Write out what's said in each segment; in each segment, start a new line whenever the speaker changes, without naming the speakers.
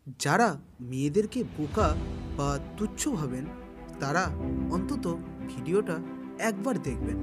যারা মেয়েদেরকে বোকা বা তুচ্ছ ভাবেন তারা অন্তত ভিডিওটা একবার দেখবেন।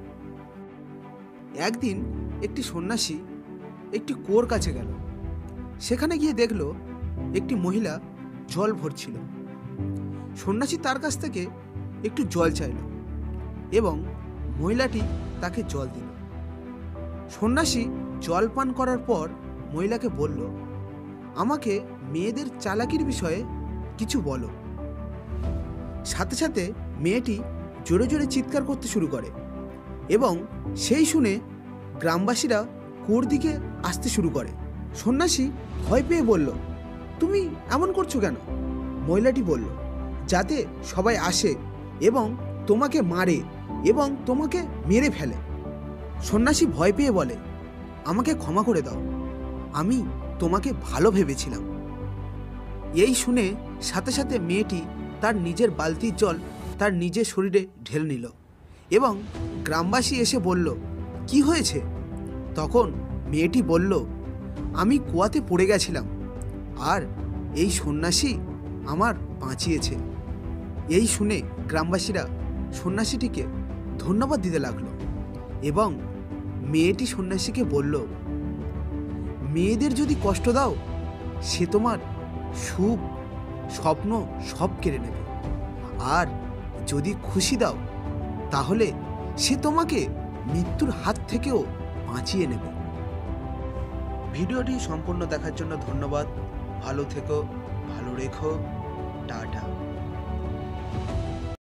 একদিন একটি সন্ন্যাসী একটি কুয়োর কাছে গেল। সেখানে গিয়ে দেখল একটি মহিলা জল ভরছিল। সন্ন্যাসী তার কাছ থেকে একটু জল চাইল এবং মহিলাটি তাকে জল দিল। সন্ন্যাসী জল পান করার পর মহিলাকে বলল, আমাকে মেয়েদের চালাকির বিষয়ে কিছু বলো। সাথে সাথে মেয়েটি জোরে জোরে চিৎকার করতে শুরু করে এবং সেই শুনে গ্রামবাসীরা কুয়োর দিকে আসতে শুরু করে। সন্ন্যাসী ভয় পেয়ে বলল, তুমি এমন করছো কেন? মহিলাটি বলল, যাতে সবাই আসে এবং তোমাকে মারে এবং তোমাকে মেরে ফেলে। সন্ন্যাসী ভয় পেয়ে বলে, আমাকে ক্ষমা করে দাও, আমি তোমাকে ভালো ভেবেছিলাম। এই শুনে সাথে সাথে মেয়েটি তার নিজের বালতির জল তার নিজের শরীরে ঢেলে নিল এবং গ্রামবাসী এসে বলল, কি হয়েছে? তখন মেয়েটি বলল, আমি কুয়াতে পড়ে গেছিলাম আর এই সন্ন্যাসী আমার বাঁচিয়েছে। এই শুনে গ্রামবাসীরা সন্ন্যাসীটিকে ধন্যবাদ দিতে লাগলো এবং মেয়েটি সন্ন্যাসীকে বলল, মেয়েদের যদি কষ্ট দাও সে তোমার সুখ স্বপ্ন সব কেড়ে নেবে, আর যদি খুশি দাও তাহলে সে তোমাকে মৃত্যুর হাত থেকেও বাঁচিয়ে নেবে। ভিডিওটি সম্পূর্ণ দেখার জন্য ধন্যবাদ। ভালো থেকো, ভালো রেখো, টাটা।